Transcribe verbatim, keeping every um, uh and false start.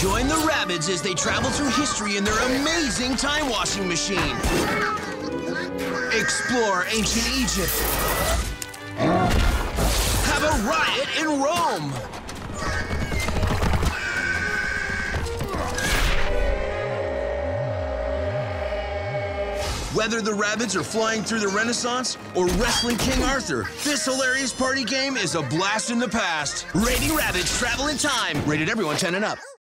Join the Rabbids as they travel through history in their amazing time-washing machine. Explore ancient Egypt. Have a riot in Rome. Whether the Rabbids are flying through the Renaissance or wrestling King Arthur, this hilarious party game is a blast in the past. Rating Rabbids Travel in Time. Rated everyone ten and up.